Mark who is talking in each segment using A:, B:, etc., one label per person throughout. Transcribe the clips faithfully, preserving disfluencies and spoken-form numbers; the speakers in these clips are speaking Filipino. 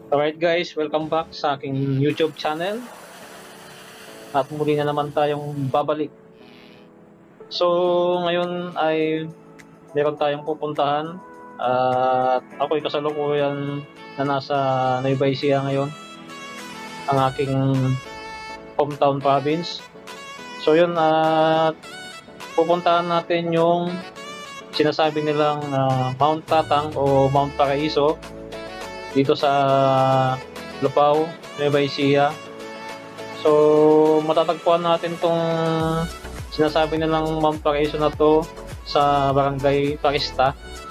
A: Alright guys, welcome back sa aking YouTube channel. At muli na naman tayong babalik. So ngayon ay meron tayong pupuntahan. At uh, ako'y kasalukuyan na nasa Nueva Ecija ngayon, ang aking hometown province. So yun, at uh, pupuntahan natin yung sinasabi nilang uh, Mount Tatang o Mount Paraiso dito sa Lupao, Nueva Ecija. So matatagpuan natin tong sinasabi nilang Mount Paraiso na to sa Barangay Parista.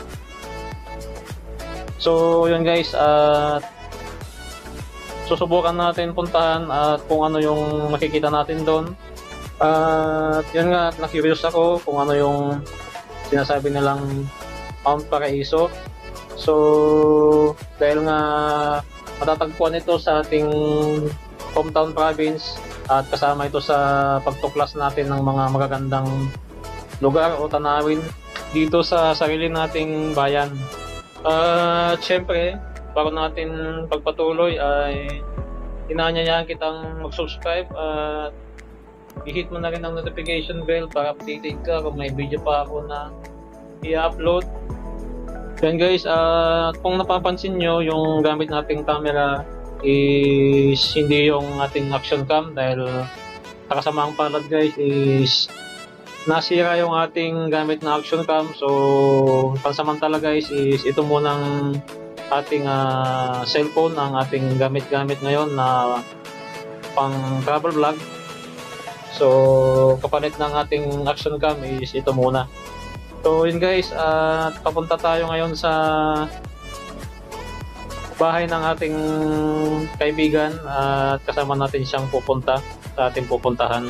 A: So yun guys, at uh, susubukan natin puntahan at kung ano yung makikita natin doon. At uh, yun nga, na-curious ako kung ano yung sinasabi nilang Mount Paraiso. So dahil nga matatagpuan ito sa ating hometown province at kasama ito sa pagtuklas natin ng mga magagandang lugar o tanawin dito sa sarili nating bayan. At uh, syempre, bago natin pagpatuloy ay inaanyayahan kitang mag-subscribe at i-hit mo na rin ang notification bell para updated ka kung may video pa ako na i-upload. Then guys, uh, kung napapansin nyo, yung gamit nating camera is hindi yung ating action cam dahil sa kasamaang palad guys is nasira yung ating gamit na action cam. So pansamantala guys is ito munang ating uh, cellphone ang ating gamit-gamit ngayon na pang travel vlog. So kapalit ng ating action cam is ito muna. So yun guys, at uh, papunta tayo ngayon sa bahay ng ating kaibigan at uh, kasama natin siyang pupunta sa ating pupuntahan.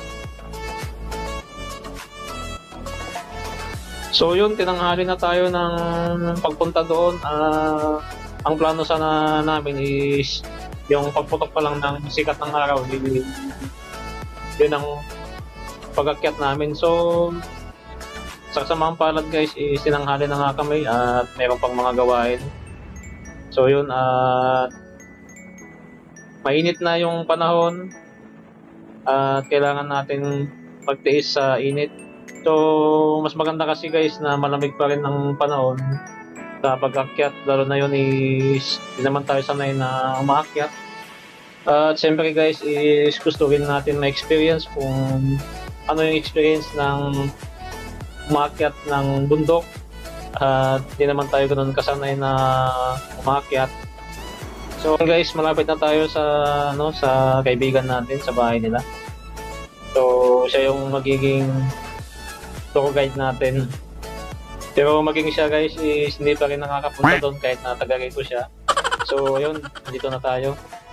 A: So yun, tinanghali na tayo ng pagpunta doon. Uh, ang plano sana namin is yung pagputok pa lang ng sikat ng araw, yun, yun ang pag-akyat namin. So sa kasamang palad guys, is tinanghali na nga kami at meron pang mga gawain. So yun, at uh, mainit na yung panahon at kailangan natin magtiis sa init. So mas maganda kasi guys na malamig pa rin ang panahon sa pag-akyat, lalo na yun is hindi naman tayo sanay na umaakyat. At uh, siyempre guys is gusto rin natin ma-experience kung ano yung experience ng umaakyat ng bundok. At uh, hindi naman tayo ganoon kasanay na umaakyat. So guys, malapit na tayo sa ano sa kaibigan natin sa bahay nila. So siya yung magiging tour guide natin. Pero maging siya guys is hindi pa rin nakakapunta doon kahit na taga rito siya. So yun, dito na tayo.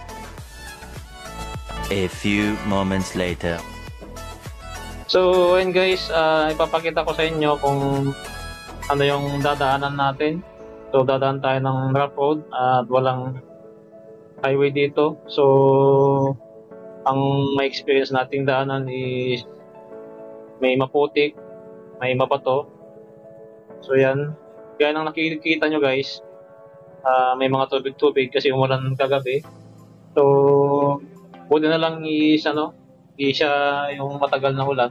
B: A few moments later.
A: So ayun guys, uh, ipapakita ko sa inyo kung ano yung dadaanan natin. So dadaan tayo ng rough road at walang highway dito. So ang may experience nating daanan is may maputik, may mabato. So yan, gaya ng nakikita nyo guys, uh, may mga tubig-tubig kasi umulan kagabi. So buti na lang is ano, hindi siya yung matagal na ulan.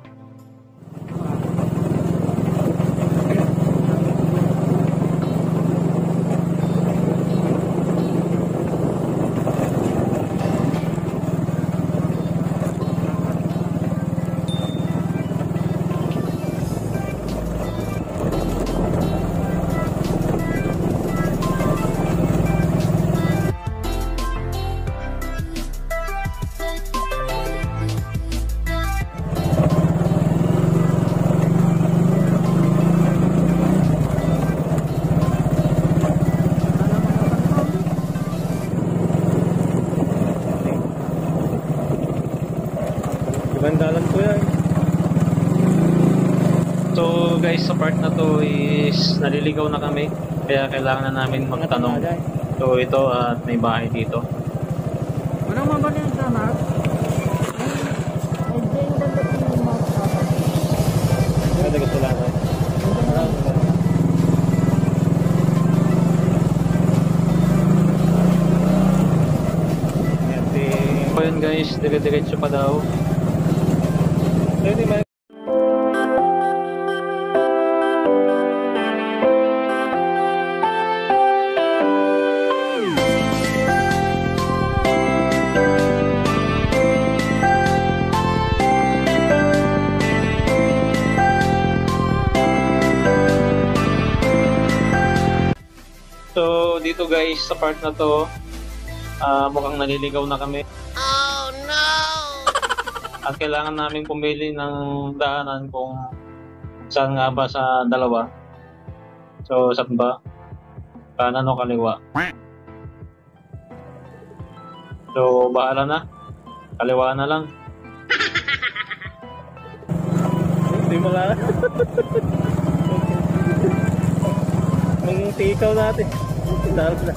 A: Bandalan ko yan. So guys, sa part na to is naliligaw na kami, kaya kailangan na namin magtanong. So ito at uh, may bahay dito.
C: Anong mabalin sa map? Ay, ay,
A: Ganda gusto lang ko. guys, dire-diretso pa daw. Pwede ba? So dito guys, sa part na to, uh, mukhang naliligaw na kami.
D: Oh no!
A: At kailangan namin pumili ng daanan kung saan nga ba sa dalawa. So saan ba? Kanan o kaliwa? So bahala na. Kaliwa na lang. Hindi mo lang. Mang tikaw natin. Dahil na.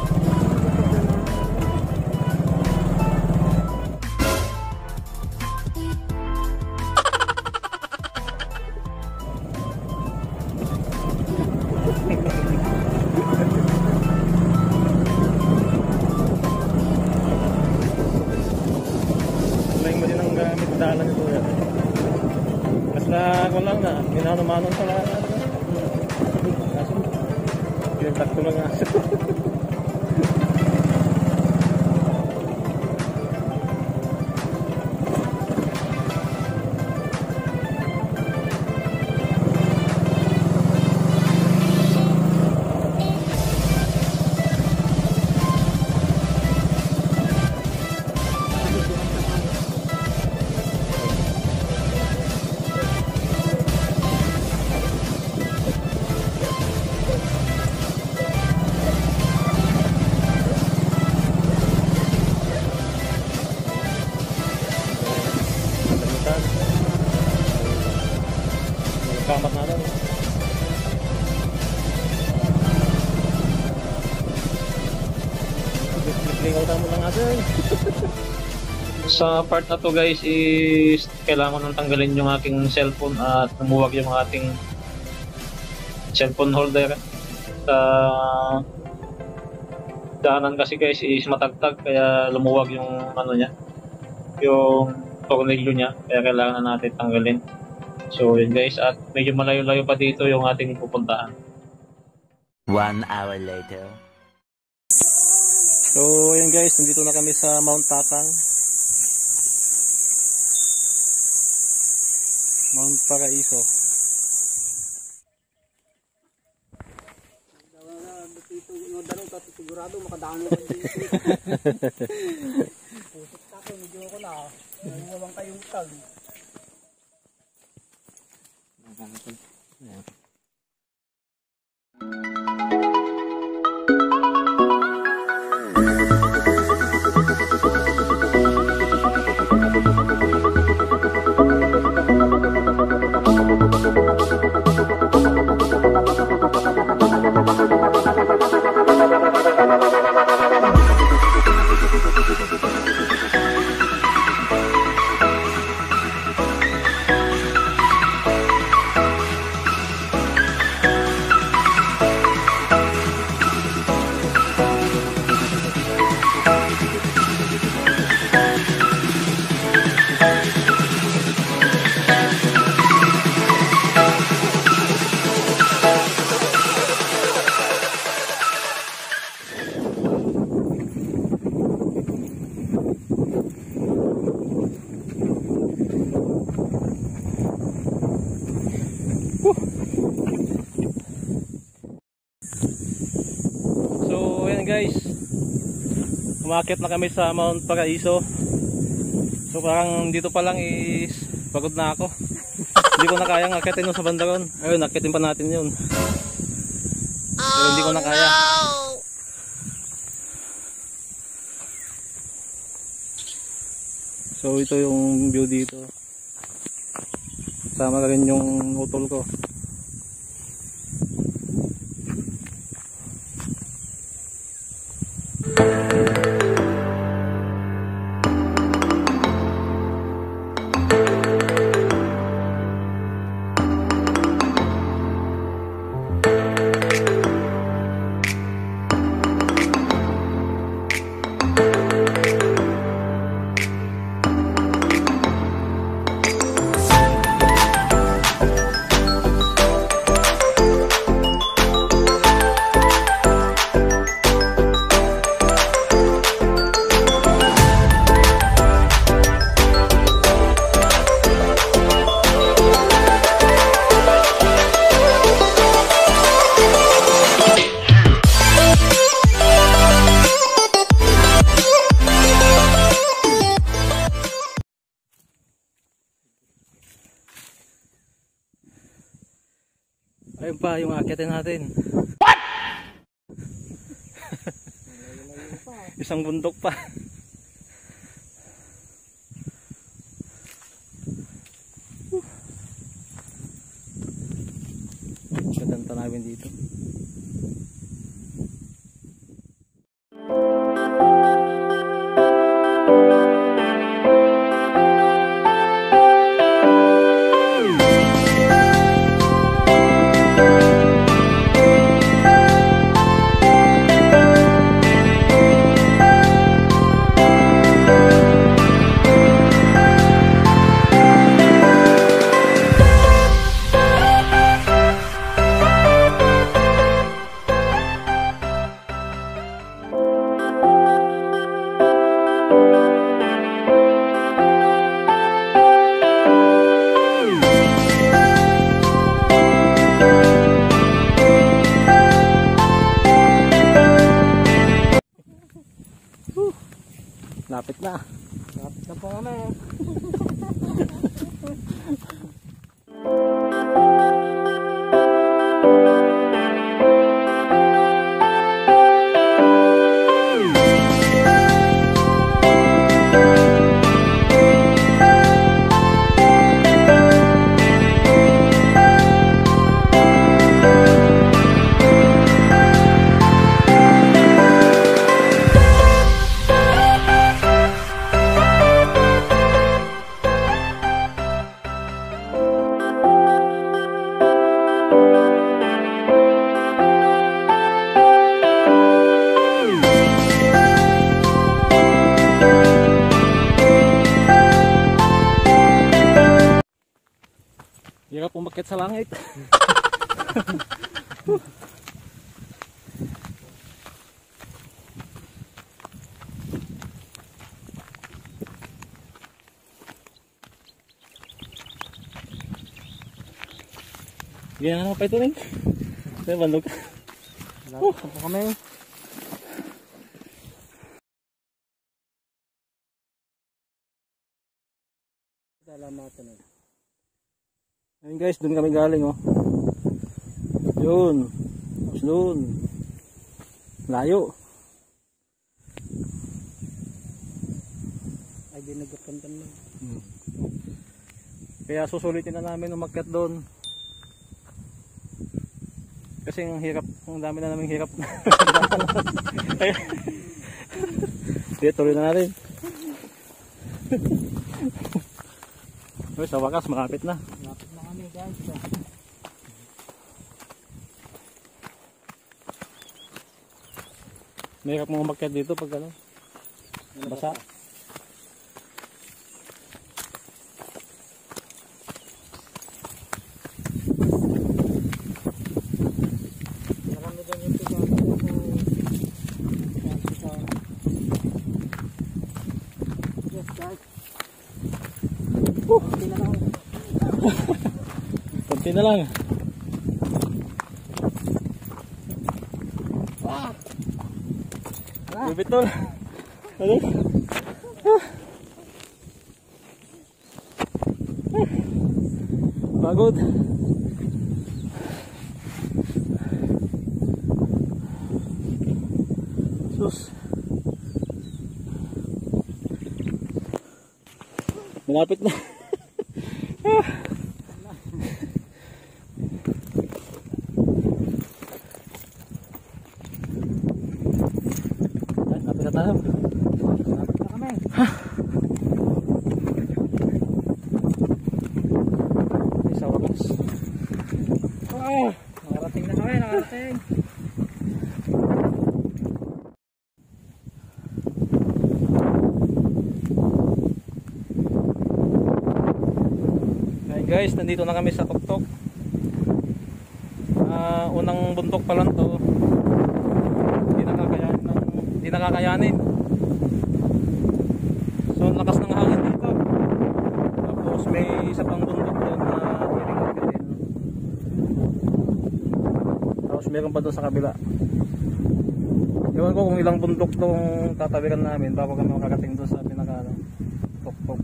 A: May mo din ang gamit dalan nito yan. Mas na ako lang na, minano-manong pala. Kaso, pinagtak ko lang aso. Kamat natin. Lingaw mo lang natin. Sa part na to guys is kailangan nang tanggalin yung aking cellphone at lumuwag yung ating cellphone holder. Sa daanan kasi guys is matagtag kaya lumuwag yung ano niya, yung tornilyo niya, kaya kailangan na natin tanggalin. So yun guys, at medyo malayo-layo pa dito yung ating pupuntahan.
B: One hour later.
A: So yun guys, nandito na kami sa Mount Tatang, Mount Paraiso.
C: Sigurado makadaan mo dito. Pusot ka ko, medyo ako na. Nangawang kayong tag.
A: Yeah. So ayan guys, umakyat na kami sa Mount Paraiso. So parang dito pa lang is pagod na ako. Hindi ko na kayang akyatin yung sa bandaron. Ayun, akyatin pa natin yun. Pero hindi ko na kaya. So ito yung view dito. Sama rin yung utol ko.
D: Ayun pa yung aakitin natin. What? Isang bundok pa. Gandang tanawin dito. Lapit na.
C: Lapit na po kami.
D: Hirap umakyat sa langit. Ganyan na pa ito rin. May bandog.
C: Lapit na po kami. Salamatan na.
D: Ayun guys, dun kami galing oh. Yun. Tapos dun. Layo.
C: Ay di nagkapuntan lang.
D: Hmm. Kaya susulitin na namin umakyat doon. Kasi ang hirap, ang dami na naming hirap. Kaya Sige, tuloy na natin. Uy, sa wakas, malapit na.
C: Lapit na kami guys.
D: Mahirap mo umakyat dito pag ano, basa.
C: Marami dyan yung tigaan ko. Yes guys. Kunti na lang.
D: Kunti na lang. Bibitol. Ano? Pagod. Sus. Malapit na. Lapit na tayo.
C: Lapit na kami.
D: Sa wakas.
C: Oh, nakarating na kami, nakarating.
D: Ayun guys, nandito na kami sa tuktok. Uh, unang bundok pa lang to. Hindi nakakayanin ng, hindi nakakayanin. So lakas ng hangin dito. Tapos may isa pang bundok doon na hiring-hiring. Tapos meron pa doon sa kabila. Ewan ko kung ilang bundok tong tatawiran namin bago kami makakating doon sa pinaka ano, tuktok.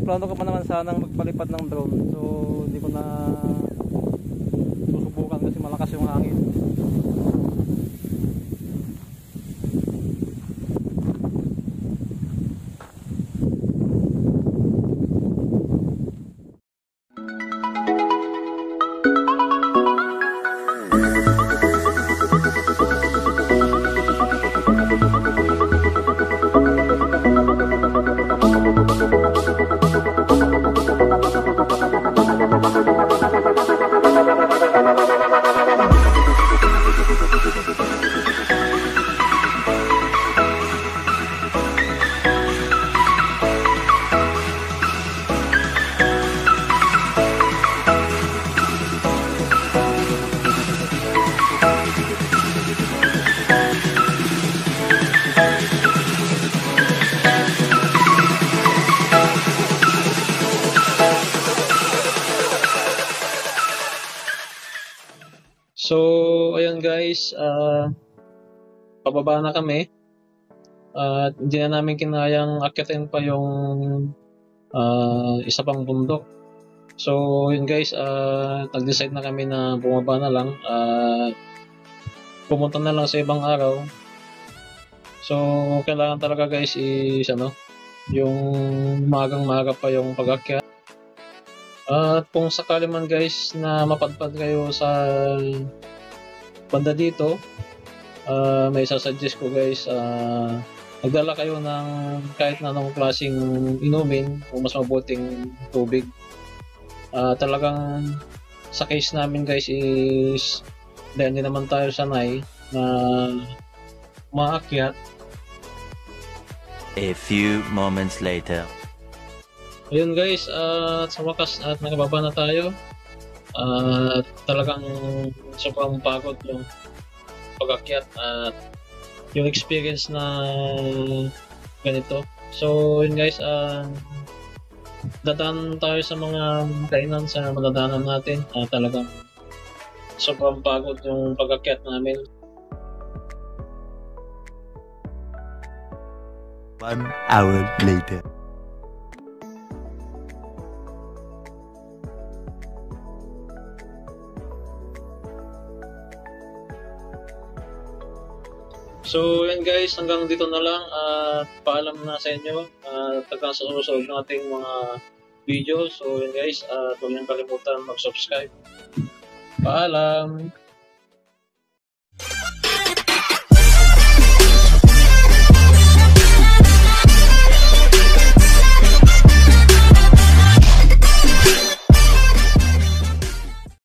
D: plano ko pa naman sanang magpalipad ng drone. So hindi ko na susubukan kasi malakas yung hangin.
A: So, ayun guys, uh, pababa na kami at hindi na namin kinayang akyatin pa yung uh, isa pang bundok. So, yun guys, uh, nag-decide na kami na bumaba na lang at uh, pumunta na lang sa ibang araw. So, kailangan talaga guys is ano, yung magang maga pa yung pag-akyat. At kung sakali man guys na mapadpad kayo sa banda dito, uh, may sasuggest ko guys, uh, magdala kayo ng kahit na anong klaseng inumin o mas mabuting tubig. Uh, talagang sa case namin guys is dahil hindi naman tayo sanay na maakyat.
B: A few moments later.
A: Ayun guys, at uh, sa wakas at nakababa na tayo. At uh, talagang sobrang pagod yung pag-akyat at yung experience na ganito. So yun guys, uh, dadaan tayo sa mga kainan sa madadaanan natin. Uh, talagang sobrang pagod yung pag-akyat namin.
B: One hour later.
A: So yan guys, hanggang dito na lang at uh, paalam na sa inyo at uh, hanggang sa susunod nating mga video. So yan guys, at uh, huwag niyong kalimutan mag-subscribe. Paalam!